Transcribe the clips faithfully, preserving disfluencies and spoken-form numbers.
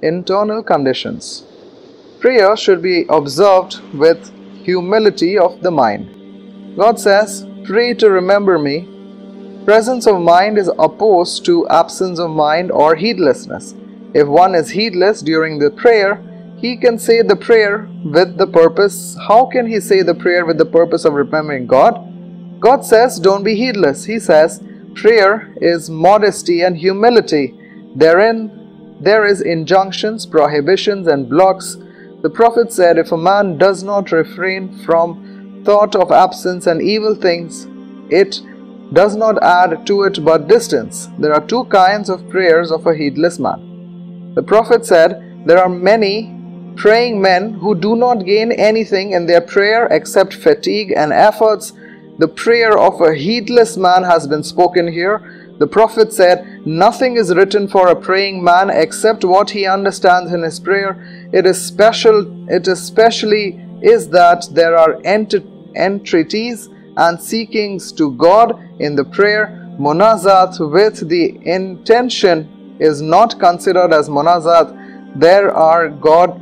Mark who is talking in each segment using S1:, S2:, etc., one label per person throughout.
S1: internal conditions. Prayer should be observed with humility of the mind. God says, "Pray to remember me." Presence of mind is opposed to absence of mind or heedlessness. If one is heedless during the prayer, he can say the prayer with the purpose. How can he say the prayer with the purpose of remembering God? God says, don't be heedless. He says, prayer is modesty and humility. Therein there is injunctions, prohibitions, and blocks. The Prophet said, if a man does not refrain from thought of absence and evil things, it does not add to it but distance. There are two kinds of prayers of a heedless man. The Prophet said, there are many praying men who do not gain anything in their prayer except fatigue and efforts. The prayer of a heedless man has been spoken here. The Prophet said, nothing is written for a praying man except what he understands in his prayer. It is special, it especially is that there are ent entreaties and seekings to God in the prayer. Munazat with the intention is not considered as munazat. There are God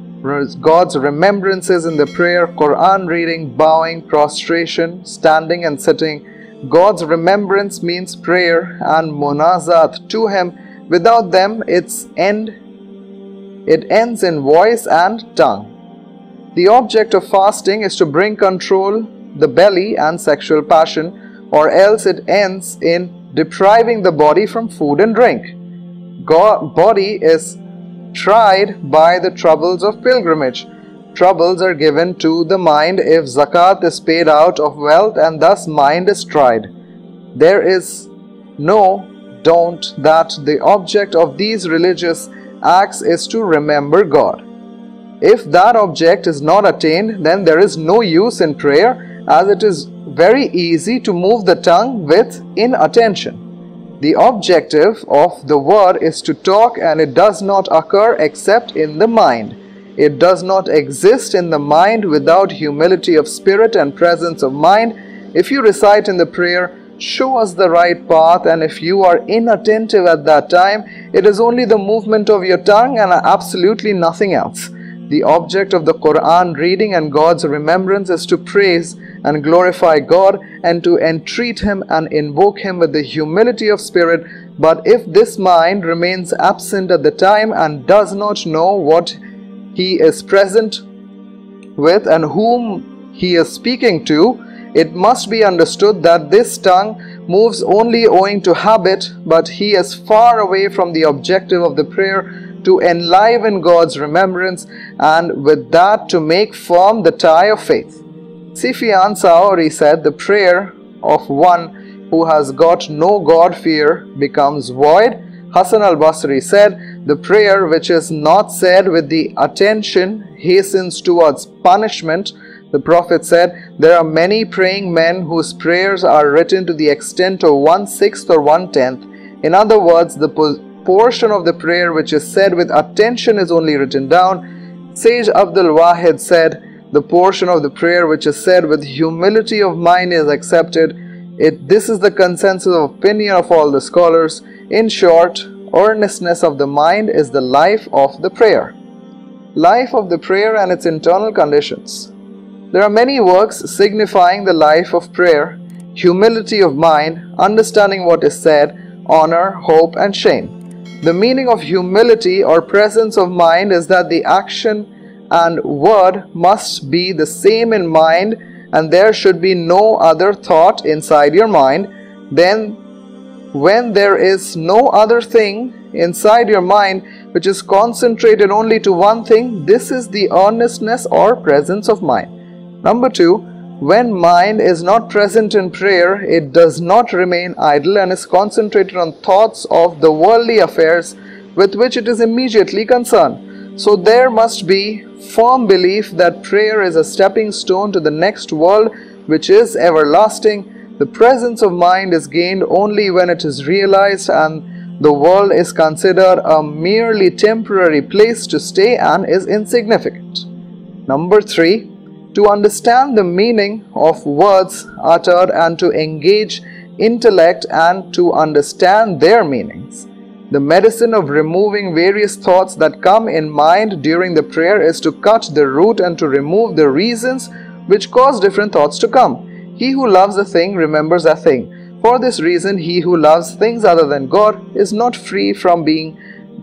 S1: God's remembrances in the prayer: Quran reading, bowing, prostration, standing and sitting. God's remembrance means prayer and munazat to Him. Without them, its end, it ends in voice and tongue. The object of fasting is to bring control the belly and sexual passion, or else it ends in depriving the body from food and drink. God, body is tried by the troubles of pilgrimage. Troubles are given to the mind if zakat is paid out of wealth, and thus mind is tried. There is no doubt that the object of these religious acts is to remember God. If that object is not attained, then there is no use in prayer, as it is very easy to move the tongue with inattention. The objective of the word is to talk, and it does not occur except in the mind. It does not exist in the mind without humility of spirit and presence of mind. If you recite in the prayer, show us the right path, and if you are inattentive at that time, it is only the movement of your tongue and absolutely nothing else. The object of the Quran reading and God's remembrance is to praise and glorify God and to entreat Him and invoke Him with the humility of spirit. But if this mind remains absent at the time and does not know what He is present with and whom He is speaking to, it must be understood that this tongue moves only owing to habit, but he is far away from the objective of the prayer, to enliven God's remembrance, and with that to make firm the tie of faith. Sufyan Thawri said, the prayer of one who has got no God fear becomes void. Hasan al-Basri said, the prayer which is not said with the attention hastens towards punishment. The Prophet said, there are many praying men whose prayers are written to the extent of one-sixth or one-tenth. In other words, the portion of the prayer which is said with attention is only written down. Sage Abdul Wahid said, the portion of the prayer which is said with humility of mind is accepted. It, this is the consensus of opinion of all the scholars. In short, earnestness of the mind is the life of the prayer. Life of the prayer and its internal conditions. There are many works signifying the life of prayer: humility of mind, understanding what is said, honor, hope, and shame. The meaning of humility or presence of mind is that the action and word must be the same in mind, and there should be no other thought inside your mind. Then, when there is no other thing inside your mind which is concentrated only to one thing, this is the earnestness or presence of mind. Number two, when mind is not present in prayer, it does not remain idle and is concentrated on thoughts of the worldly affairs with which it is immediately concerned. So there must be firm belief that prayer is a stepping stone to the next world, which is everlasting. The presence of mind is gained only when it is realized and the world is considered a merely temporary place to stay and is insignificant. Number three, to understand the meaning of words uttered and to engage intellect and to understand their meanings. The medicine of removing various thoughts that come in mind during the prayer is to cut the root and to remove the reasons which cause different thoughts to come. He who loves a thing remembers a thing. For this reason, he who loves things other than God is not free from being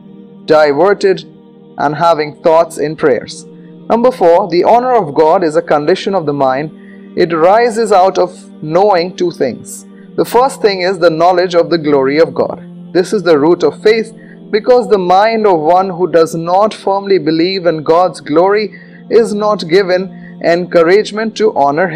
S1: diverted and having thoughts in prayers. Number four, the honor of God is a condition of the mind. It arises out of knowing two things. The first thing is the knowledge of the glory of God. This is the root of faith, because the mind of one who does not firmly believe in God's glory is not given encouragement to honor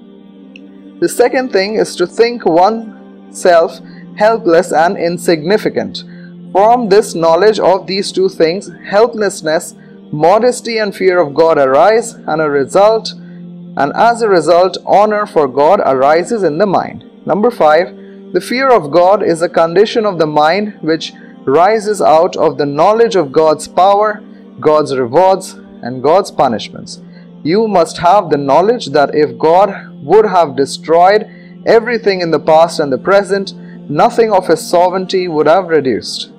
S1: Him. The second thing is to think oneself helpless and insignificant. From this knowledge of these two things, helplessness, modesty and fear of God arise, and a result, and as a result, honor for God arises in the mind. Number five, the fear of God is a condition of the mind which rises out of the knowledge of God's power, God's rewards, and God's punishments. You must have the knowledge that if God would have destroyed everything in the past and the present, nothing of His sovereignty would have reduced.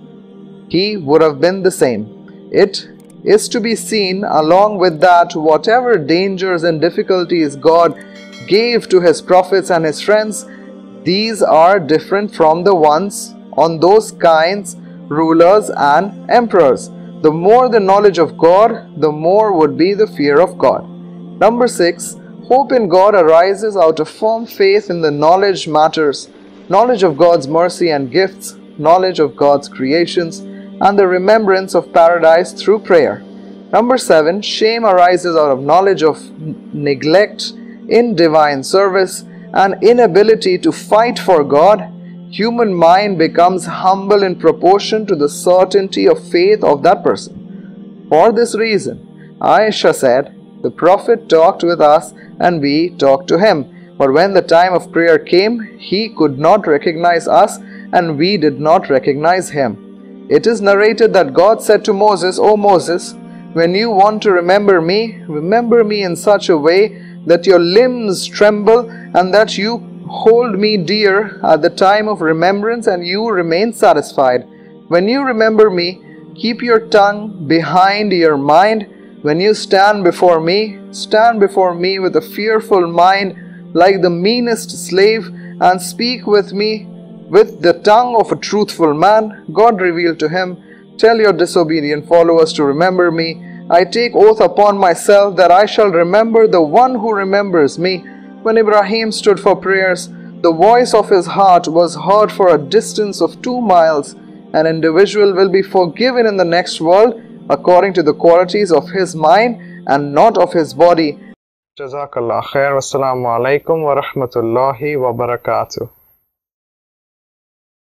S1: He would have been the same. It is to be seen along with that whatever dangers and difficulties God gave to His prophets and His friends, these are different from the ones on those kinds, rulers and emperors. The more the knowledge of God, the more would be the fear of God. Number six, hope in God arises out of firm faith in the knowledge matters, knowledge of God's mercy and gifts, knowledge of God's creations, and the remembrance of paradise through prayer. Number seven, shame arises out of knowledge of neglect in divine service and inability to fight for God. Human mind becomes humble in proportion to the certainty of faith of that person. For this reason, Aisha said, the Prophet talked with us and we talked to him. But when the time of prayer came, he could not recognize us and we did not recognize him. It is narrated that God said to Moses, O Moses, when you want to remember me, remember me in such a way that your limbs tremble and that you hold me dear at the time of remembrance and you remain satisfied. When you remember me, keep your tongue behind your mind. When you stand before me, stand before me with a fearful mind like the meanest slave, and speak with me with the tongue of a truthful man. God revealed to him, tell your disobedient followers to remember me. I take oath upon myself that I shall remember the one who remembers me. When Ibrahim stood for prayers, the voice of his heart was heard for a distance of two miles. An individual will be forgiven in the next world according to the qualities of his mind and not of his body. Jazakallah khair. Wassalamu alaikum wa rahmatullahi wa barakatuh.